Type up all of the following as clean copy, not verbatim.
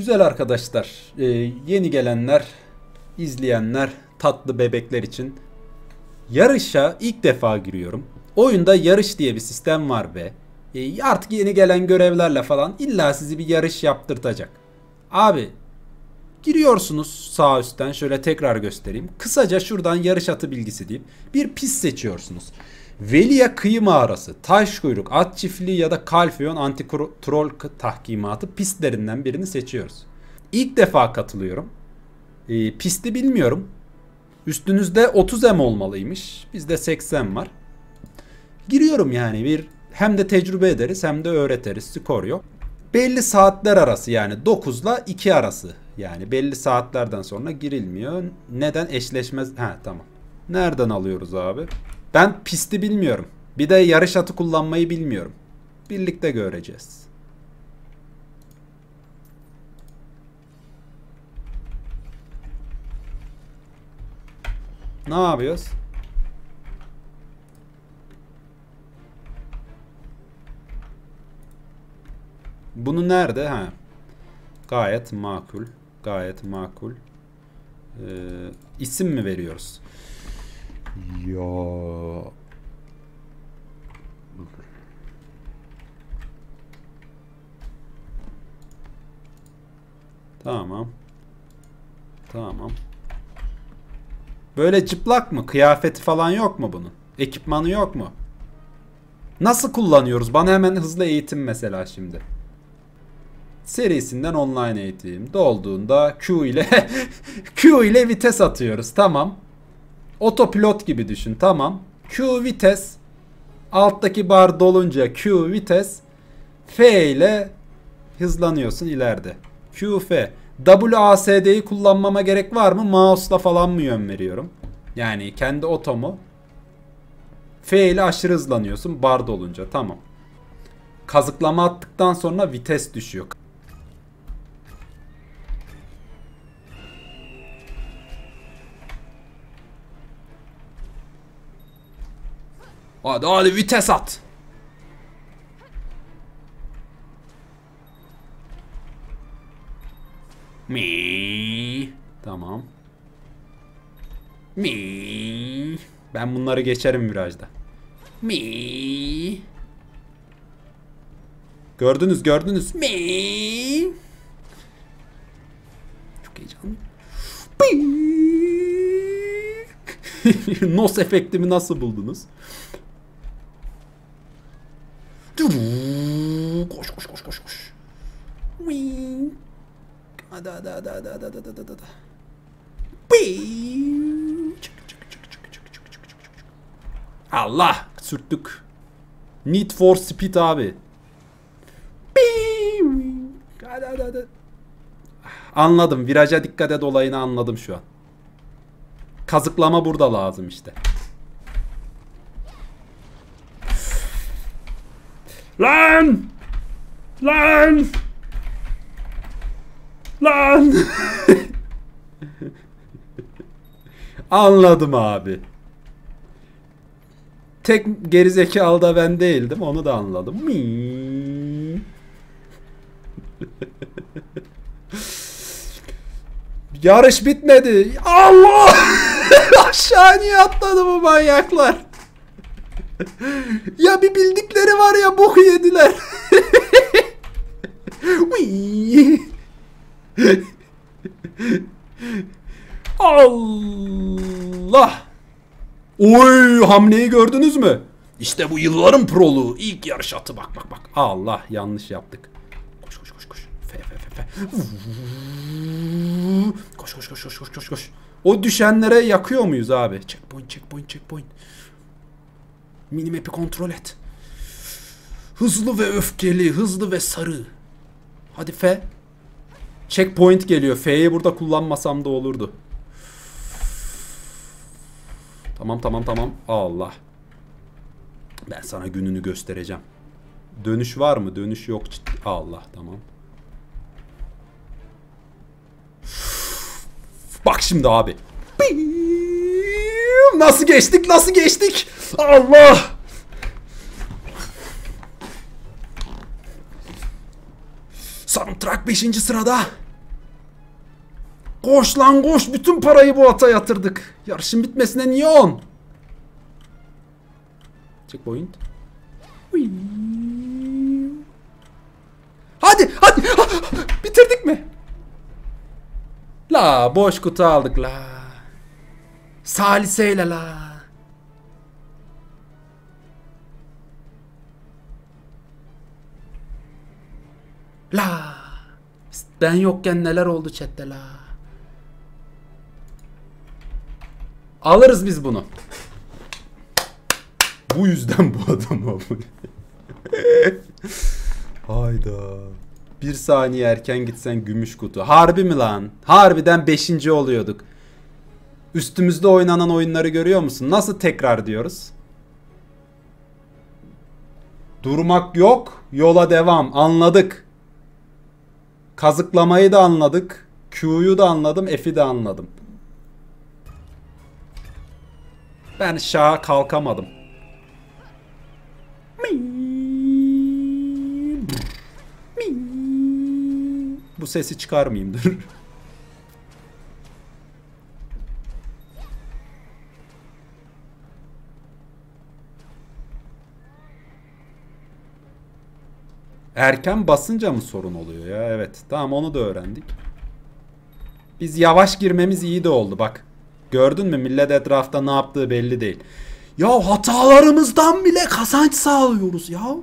Güzel arkadaşlar, yeni gelenler, izleyenler, tatlı bebekler için yarışa ilk defa giriyorum. Oyunda yarış diye bir sistem var ve artık yeni gelen görevlerle falan illa sizi bir yarış yaptırtacak. Abi giriyorsunuz sağ üstten, şöyle tekrar göstereyim. Kısaca şuradan yarış atı bilgisi deyip bir pist seçiyorsunuz. Veliya Kıyı Mağarası, Taşkuyruk, At Çiftliği ya da Kalfiyon Anti-Troll Tahkimatı pistlerinden birini seçiyoruz. İlk defa katılıyorum. Pisti bilmiyorum. Üstünüzde 30 M olmalıymış. Bizde 80 var. Giriyorum yani hem de tecrübe ederiz hem de öğretiriz. Skor yok. Belli saatler arası, yani 9 ile 2 arası. Yani belli saatlerden sonra girilmiyor. Neden? Eşleşmez. Tamam. Nereden alıyoruz abi? Ben pisti bilmiyorum. Bir de yarış atı kullanmayı bilmiyorum. Birlikte göreceğiz. Ne yapıyoruz? Bunu nerede? Gayet makul. Gayet makul. İsim mi veriyoruz? Ya. Tamam. Tamam. Böyle çıplak mı? Kıyafeti falan yok mu bunun? Ekipmanı yok mu? Nasıl kullanıyoruz? Bana hemen hızlı eğitim mesela şimdi. Serisinden online eğitim. Dolduğunda Q ile Q ile vites atıyoruz. Tamam. Otopilot gibi düşün. Tamam. Q vites. Alttaki bar dolunca Q vites. F ile hızlanıyorsun ileride. Q F. WASD'yi kullanmama gerek var mı? Mouse'la falan mı yön veriyorum? Yani kendi otomu. F ile aşırı hızlanıyorsun bar dolunca. Tamam. Kazıklama attıktan sonra vites düşüyor. Hadi vites at. Mi. Tamam. Mi. Ben bunları geçerim virajda. Mi. Gördünüz. Mi. Çok heyecanlı. Nos efektimi nasıl buldunuz? Koş. Hadi. Allah, sürttük. Need for Speed abi. Hadi. Anladım. Viraja dikkat et olayını anladım şu an. Kazıklama burada lazım işte. Lan! Anladım abi. Tek gerizekalı da ben değildim. Onu da anladım. Yarış bitmedi. Allah! Aşağı niye atladı bu manyaklar? Ya bir bildikleri var ya, boku yediler. Allah! Oy, hamleyi gördünüz mü? İşte bu yılların proluğu. İlk yarış atı, bak. Allah, yanlış yaptık. Koş. F. Koş. O düşenlere yakıyor muyuz abi? Checkpoint. Minimap'i kontrol et. Hızlı ve öfkeli, hızlı ve sarı. Hadi F. Checkpoint geliyor. F'yi burada kullanmasam da olurdu. Tamam. Allah. Ben sana gününü göstereceğim. Dönüş var mı? Dönüş yok. Allah, tamam. Bak şimdi abi. Nasıl geçtik? Allah! Soundtrack 5. sırada. Koş lan koş. Bütün parayı bu ata yatırdık. Yarışın bitmesine niye 10? Checkpoint. Hadi hadi. Bitirdik mi? La boş kutu aldık la. Saliseyle la. La. Ben yokken neler oldu chatte la. Alırız biz bunu. Bu yüzden bu adam abone. Hayda. Bir saniye erken gitsen gümüş kutu. Harbi mi lan? Harbiden 5. oluyorduk. Üstümüzde oynanan oyunları görüyor musun? Nasıl tekrar diyoruz? Durmak yok. Yola devam. Anladık. Kazıklamayı da anladık. Q'yu da anladım. F'i de anladım. Ben şaha kalkamadım. Bu sesi çıkarmayayım dur. Erken basınca mı sorun oluyor ya? Evet. Tamam onu da öğrendik. Biz yavaş girmemiz iyi de oldu bak. Gördün mü millet etrafta ne yaptığı belli değil. Ya hatalarımızdan bile kazanç sağlıyoruz ya.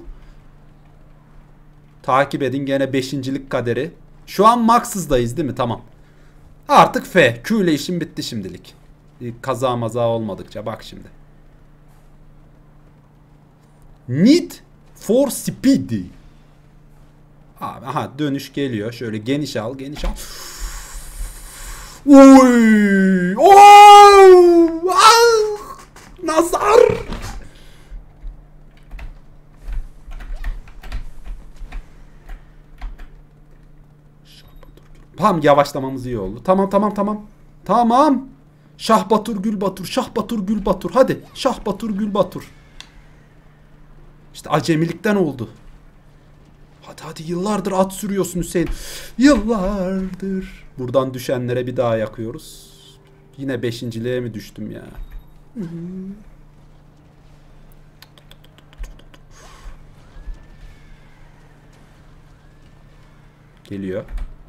Takip edin gene 5.'lik kaderi. Şu an Max'ızdayız değil mi? Tamam. Artık F. Q ile işim bitti şimdilik. Kaza maza olmadıkça bak şimdi. Need for Speed. Abi aha dönüş geliyor. Şöyle geniş al, geniş al. Oy! Oh! Ah! Nazar! Tamam yavaşlamamız iyi oldu. Tamam tamam tamam. Tamam. Şah Batur Gül Batur. Şah Batur Gül Batur. Hadi. Şah Batur Gül Batur. İşte acemilikten oldu. Hadi hadi yıllardır at sürüyorsun Hüseyin. Yıllardır. Buradan düşenlere bir daha yakıyoruz. Yine 5.'liğe mi düştüm ya? Geliyor.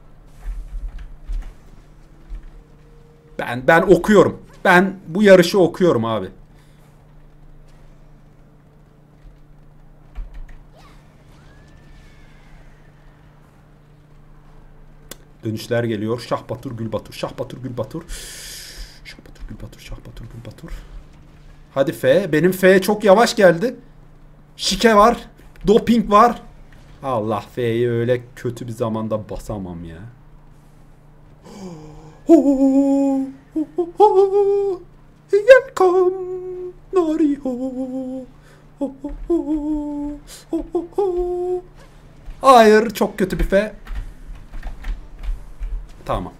Ben okuyorum. Ben bu yarışı okuyorum abi. Dönüşler geliyor. Şah Batur Gül Batur. Şah Batur Gül Batur. Şah Batur Gül Batur. Şah Batur Gül Batur. Hadi F. Benim F çok yavaş geldi. Şike var. Doping var. Allah F'yi öyle kötü bir zamanda basamam ya. Welcome Nariho. Hayır çok kötü bir F. Tamam.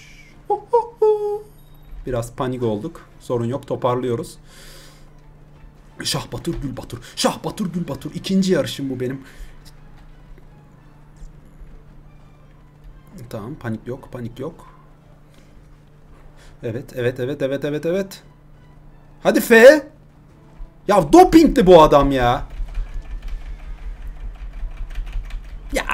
Biraz panik olduk. Sorun yok toparlıyoruz. Şah Batur Gül Batur. Şah Batur Gül Batur. İkinci yarışım bu benim. Tamam panik yok panik yok. Evet evet evet evet evet evet. Hadi F. Ya dopingti bu adam ya. Ya.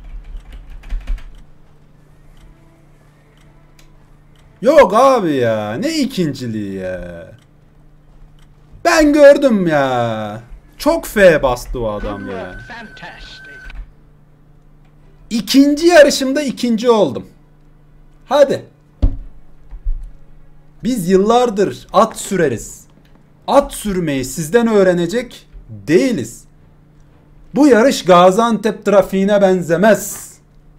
Yok abi ya. Ne ikinciliği ya. Ben gördüm ya. Çok F bastı o adam ya. İkinci yarışımda ikinci oldum. Hadi. Biz yıllardır at süreriz. At sürmeyi sizden öğrenecek değiliz. Bu yarış Gaziantep trafiğine benzemez.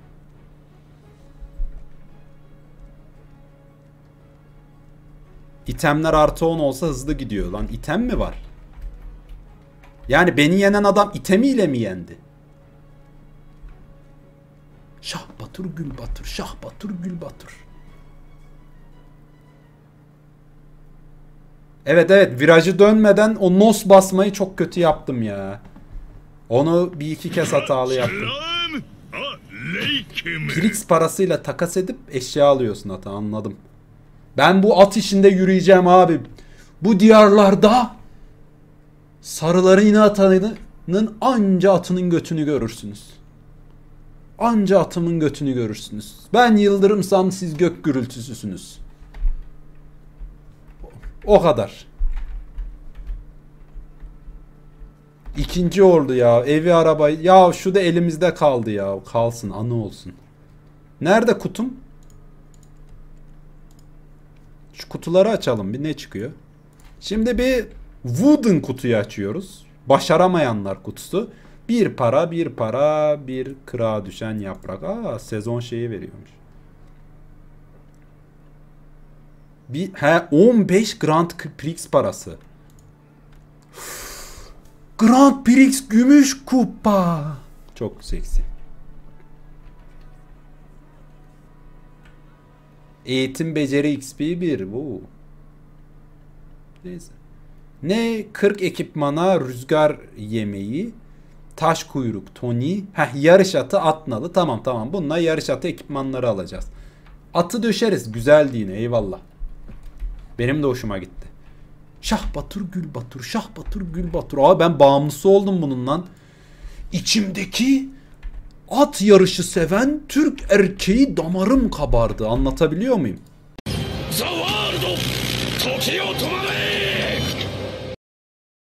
İtemler artı 10 olsa hızlı gidiyor lan. İtem mi var? Yani beni yenen adam itemiyle mi yendi? Şah Batur Gül Batur. Şah Batur Gül Batur. Evet evet virajı dönmeden o nos basmayı çok kötü yaptım ya. Onu bir iki kez hatalı yaptım. Prix parasıyla takas edip eşya alıyorsun ata, anladım. Ben bu at işinde yürüyeceğim abi. Bu diyarlarda sarıları yine atanın anca atının götünü görürsünüz. Anca atımın götünü görürsünüz. Ben yıldırımsam siz gök gürültüsüsünüz. O kadar. İkinci oldu ya. Evi, arabayı. Ya şu da elimizde kaldı ya. Kalsın, anı olsun. Nerede kutum? Şu kutuları açalım. Bir ne çıkıyor? Şimdi bir wooden kutuyu açıyoruz. Başaramayanlar kutusu. Bir para, bir para, bir kırağa düşen yaprak. Aa, sezon şeyi veriyormuş. 15 Grand Prix parası. Grand Prix gümüş kupa. Çok seksi. Eğitim beceri XP 1. Wow. Neyse. Ne 40 ekipmana rüzgar yemeği, taş kuyruk Tony, yarış atı atnalı. Tamam. Bununla yarış atı ekipmanları alacağız. Atı döşeriz. Güzeldi yine, eyvallah. Benim de hoşuma gitti. Şah Batur Gül Batur, Şah Batur Gül Batur. Abi ben bağımlısı oldum bunun lan. İçimdeki at yarışı seven Türk erkeği damarım kabardı. Anlatabiliyor muyum?